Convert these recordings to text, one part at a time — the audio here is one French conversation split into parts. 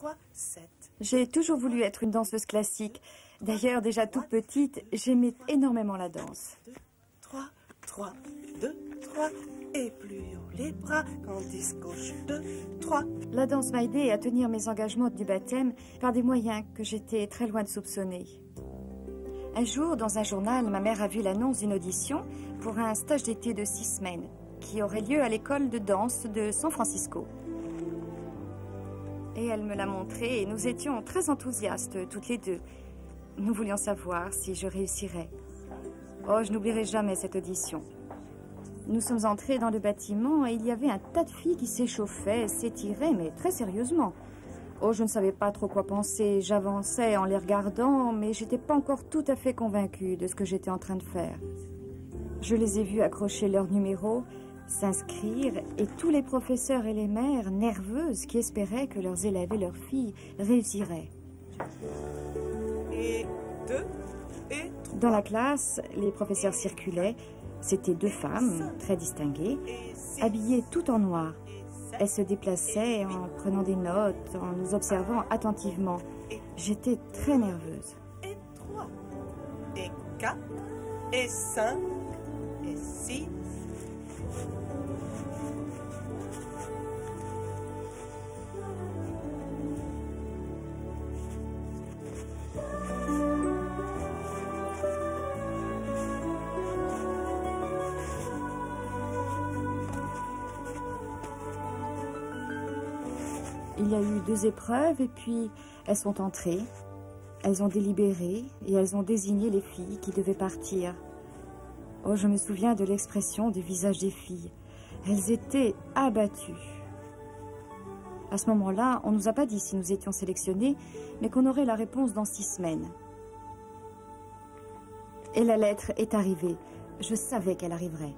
3, 7. J'ai toujours voulu être une danseuse classique. D'ailleurs, déjà toute petite, j'aimais énormément la danse. 2, 3, 3, 2, 3. Et plus haut les bras, quand gauche, 2, 3. La danse m'a aidée à tenir mes engagements du baptême par des moyens que j'étais très loin de soupçonner. Un jour, dans un journal, ma mère a vu l'annonce d'une audition pour un stage d'été de 6 semaines qui aurait lieu à l'école de danse de San Francisco. Et elle me l'a montré et nous étions très enthousiastes, toutes les deux. Nous voulions savoir si je réussirais. Oh, je n'oublierai jamais cette audition. Nous sommes entrés dans le bâtiment et il y avait un tas de filles qui s'échauffaient, s'étiraient, mais très sérieusement. Oh, je ne savais pas trop quoi penser. J'avançais en les regardant, mais j'étais pas encore tout à fait convaincue de ce que j'étais en train de faire. Je les ai vues accrocher leur numéro, s'inscrire, et tous les professeurs et les mères, nerveuses, qui espéraient que leurs élèves et leurs filles réussiraient. Et 2, et 3. Dans la classe, les professeurs circulaient. C'étaient 2 femmes, très distinguées, habillées toutes en noir. Elles se déplaçaient en prenant des notes, en nous observant attentivement. J'étais très nerveuse. Et 3, et 4, et 5, et 6. Il y a eu 2 épreuves et puis elles sont entrées. Elles ont délibéré et elles ont désigné les filles qui devaient partir. Oh, je me souviens de l'expression du visage des filles. Elles étaient abattues. À ce moment-là, on ne nous a pas dit si nous étions sélectionnés, mais qu'on aurait la réponse dans 6 semaines. Et la lettre est arrivée. Je savais qu'elle arriverait.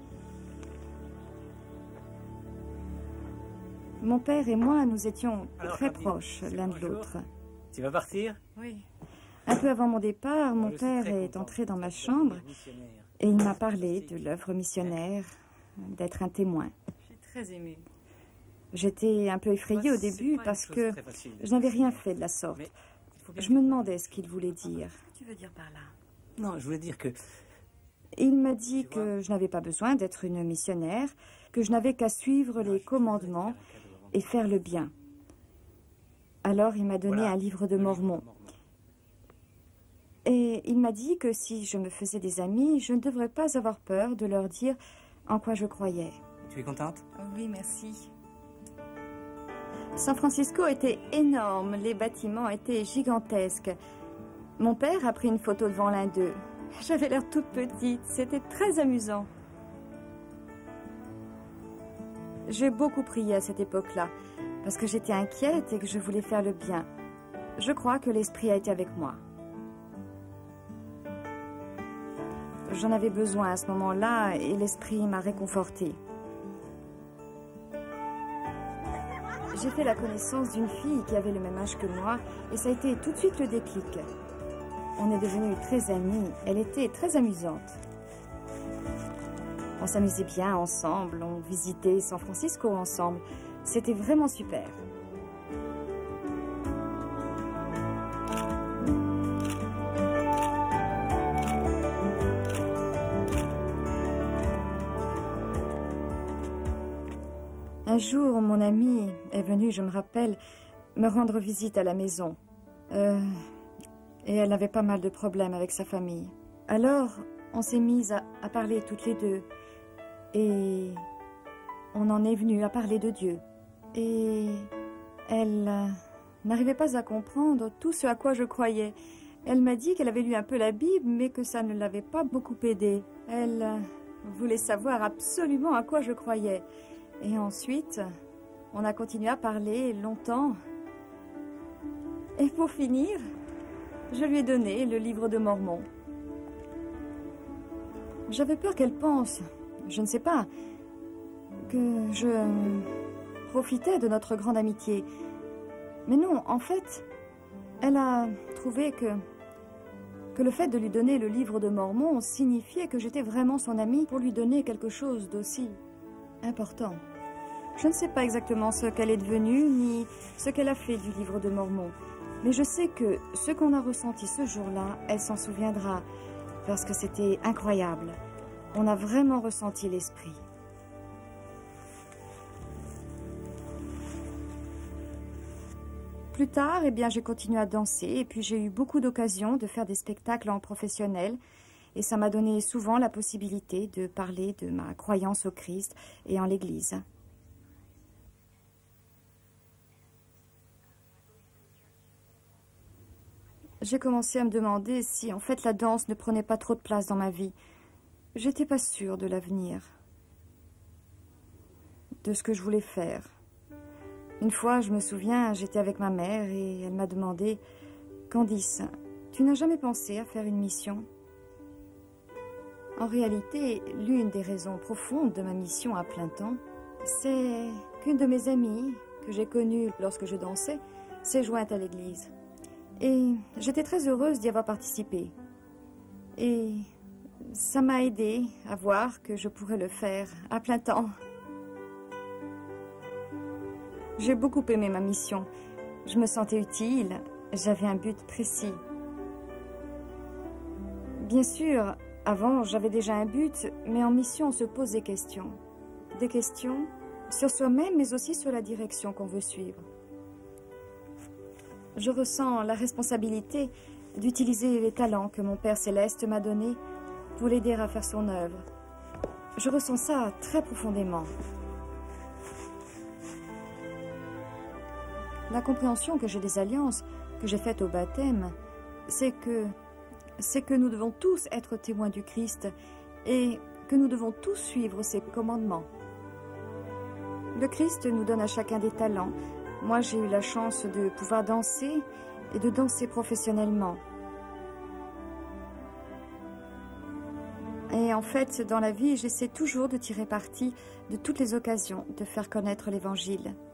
Mon père et moi, nous étions très proches l'un de l'autre. Tu vas partir? Oui. Un peu avant mon départ, mon père est entré dans ma chambre et il m'a parlé de l'œuvre missionnaire, d'être un témoin. Je suis très émue. J'étais un peu effrayée au début parce que je n'avais rien fait de la sorte. Je me demandais ce qu'il voulait dire. Qu'est-ce que tu veux dire par là? Non, je voulais dire que... Il m'a dit que je n'avais pas besoin d'être une missionnaire, que je n'avais qu'à suivre les commandements et faire le bien. Alors il m'a donné un livre de Mormon. Et il m'a dit que si je me faisais des amis, je ne devrais pas avoir peur de leur dire en quoi je croyais. Tu es contente? Oh oui, merci. San Francisco était énorme, les bâtiments étaient gigantesques. Mon père a pris une photo devant l'un d'eux. J'avais l'air toute petite, c'était très amusant. J'ai beaucoup prié à cette époque-là, parce que j'étais inquiète et que je voulais faire le bien. Je crois que l'Esprit a été avec moi. J'en avais besoin à ce moment-là et l'Esprit m'a réconfortée. J'ai fait la connaissance d'une fille qui avait le même âge que moi et ça a été tout de suite le déclic. On est devenus très amis, elle était très amusante. On s'amusait bien ensemble, on visitait San Francisco ensemble. C'était vraiment super. Un jour, mon amie est venue, je me rappelle, me rendre visite à la maison. Et elle avait pas mal de problèmes avec sa famille. Alors, on s'est mises à parler toutes les deux. Et on en est venu à parler de Dieu. Et elle n'arrivait pas à comprendre tout ce à quoi je croyais. Elle m'a dit qu'elle avait lu un peu la Bible, mais que ça ne l'avait pas beaucoup aidée. Elle voulait savoir absolument à quoi je croyais. Et ensuite, on a continué à parler longtemps. Et pour finir, je lui ai donné le livre de Mormon. J'avais peur qu'elle pense, je ne sais pas, que je profitais de notre grande amitié. Mais non, en fait, elle a trouvé que le fait de lui donner le livre de Mormon signifiait que j'étais vraiment son amie pour lui donner quelque chose d'aussi important. Je ne sais pas exactement ce qu'elle est devenue, ni ce qu'elle a fait du livre de Mormon. Mais je sais que ce qu'on a ressenti ce jour-là, elle s'en souviendra, parce que c'était incroyable. On a vraiment ressenti l'esprit. Plus tard, eh bien, j'ai continué à danser et puis j'ai eu beaucoup d'occasions de faire des spectacles en professionnel et ça m'a donné souvent la possibilité de parler de ma croyance au Christ et en l'Église. J'ai commencé à me demander si en fait la danse ne prenait pas trop de place dans ma vie. J'étais pas sûre de l'avenir, de ce que je voulais faire. Une fois, je me souviens, j'étais avec ma mère et elle m'a demandé « Candice, tu n'as jamais pensé à faire une mission ?» En réalité, l'une des raisons profondes de ma mission à plein temps, c'est qu'une de mes amies, que j'ai connue lorsque je dansais, s'est jointe à l'église. Et j'étais très heureuse d'y avoir participé. Et ça m'a aidée à voir que je pourrais le faire à plein temps. J'ai beaucoup aimé ma mission. Je me sentais utile. J'avais un but précis. Bien sûr, avant, j'avais déjà un but, mais en mission, on se pose des questions. Des questions sur soi-même, mais aussi sur la direction qu'on veut suivre. Je ressens la responsabilité d'utiliser les talents que mon Père Céleste m'a donnés pour l'aider à faire son œuvre. Je ressens ça très profondément. La compréhension que j'ai des alliances que j'ai faites au baptême, c'est que nous devons tous être témoins du Christ et que nous devons tous suivre ses commandements. Le Christ nous donne à chacun des talents. Moi, j'ai eu la chance de pouvoir danser et de danser professionnellement. Et en fait, dans la vie, j'essaie toujours de tirer parti de toutes les occasions de faire connaître l'Évangile.